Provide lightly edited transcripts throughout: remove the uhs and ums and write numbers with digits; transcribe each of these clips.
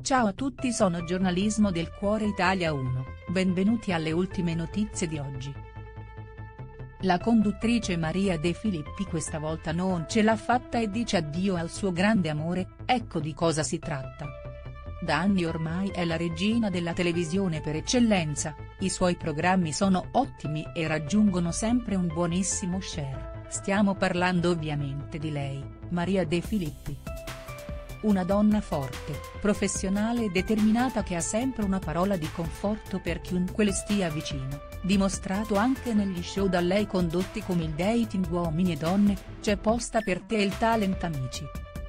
Ciao a tutti, sono Giornalismo del Cuore Italia 1, benvenuti alle ultime notizie di oggi. La conduttrice Maria De Filippi questa volta non ce l'ha fatta e dice addio al suo grande amore, ecco di cosa si tratta. Da anni ormai è la regina della televisione per eccellenza, i suoi programmi sono ottimi e raggiungono sempre un buonissimo share, stiamo parlando ovviamente di lei, Maria De Filippi. Una donna forte, professionale e determinata che ha sempre una parola di conforto per chiunque le stia vicino, dimostrato anche negli show da lei condotti come il Dating Uomini e Donne, C'è posta per te e il Talent Amici.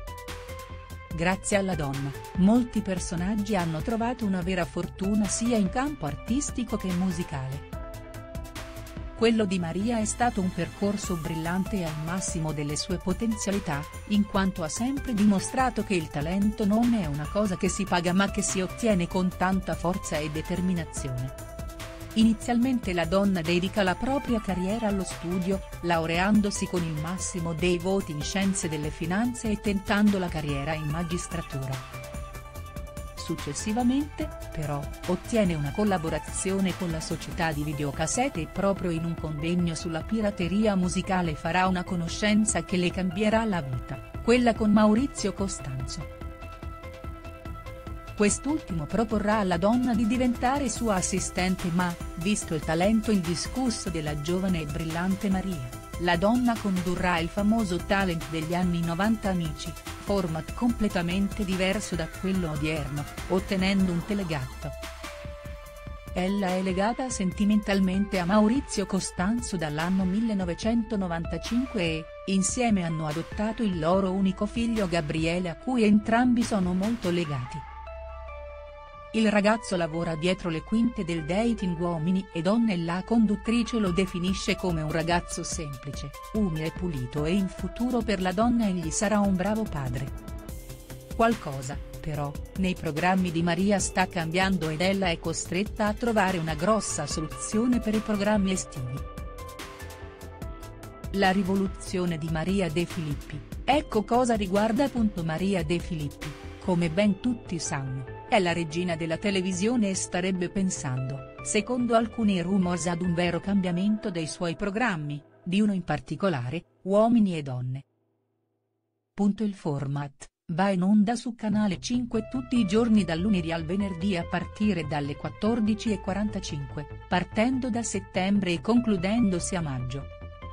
Grazie alla donna, molti personaggi hanno trovato una vera fortuna sia in campo artistico che musicale. Quello di Maria è stato un percorso brillante e al massimo delle sue potenzialità, in quanto ha sempre dimostrato che il talento non è una cosa che si paga ma che si ottiene con tanta forza e determinazione. Inizialmente la donna dedica la propria carriera allo studio, laureandosi con il massimo dei voti in scienze delle finanze e tentando la carriera in magistratura. Successivamente, però, ottiene una collaborazione con la società di videocassette e proprio in un convegno sulla pirateria musicale farà una conoscenza che le cambierà la vita, quella con Maurizio Costanzo. Quest'ultimo proporrà alla donna di diventare sua assistente ma, visto il talento indiscusso della giovane e brillante Maria, la donna condurrà il famoso talent degli anni 90 Amici, format completamente diverso da quello odierno, ottenendo un telegatto. Ella è legata sentimentalmente a Maurizio Costanzo dall'anno 1995 e, insieme hanno adottato il loro unico figlio Gabriele a cui entrambi sono molto legati. Il ragazzo lavora dietro le quinte del Dating Uomini e Donne e la conduttrice lo definisce come un ragazzo semplice, umile e pulito e in futuro per la donna egli sarà un bravo padre. Qualcosa, però, nei programmi di Maria sta cambiando ed ella è costretta a trovare una grossa soluzione per i programmi estivi. La rivoluzione di Maria De Filippi, ecco cosa riguarda. Maria De Filippi, come ben tutti sanno, è la regina della televisione e starebbe pensando, secondo alcuni rumors ad un vero cambiamento dei suoi programmi, di uno in particolare, Uomini e Donne. Il format va in onda su Canale 5 tutti i giorni dal lunedì al venerdì a partire dalle 14:45, partendo da settembre e concludendosi a maggio.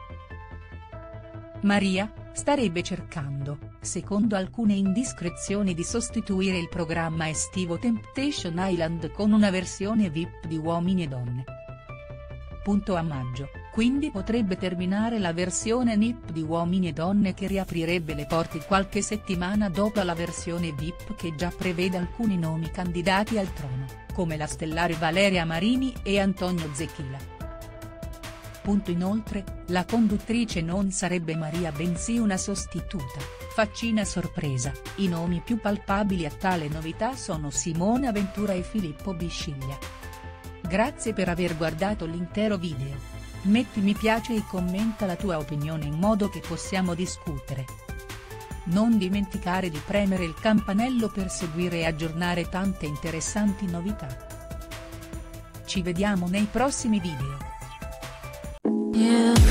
Maria starebbe cercando, secondo alcune indiscrezioni, di sostituire il programma estivo Temptation Island con una versione VIP di Uomini e Donne. A maggio, quindi potrebbe terminare la versione NIP di Uomini e Donne che riaprirebbe le porte qualche settimana dopo la versione VIP che già prevede alcuni nomi candidati al trono, come la stellare Valeria Marini e Antonio Zecchila. Inoltre, la conduttrice non sarebbe Maria bensì una sostituta, faccina sorpresa, i nomi più palpabili a tale novità sono Simona Ventura e Filippo Bisciglia. Grazie per aver guardato l'intero video. Metti mi piace e commenta la tua opinione in modo che possiamo discutere. Non dimenticare di premere il campanello per seguire e aggiornare tante interessanti novità. Ci vediamo nei prossimi video. Yeah.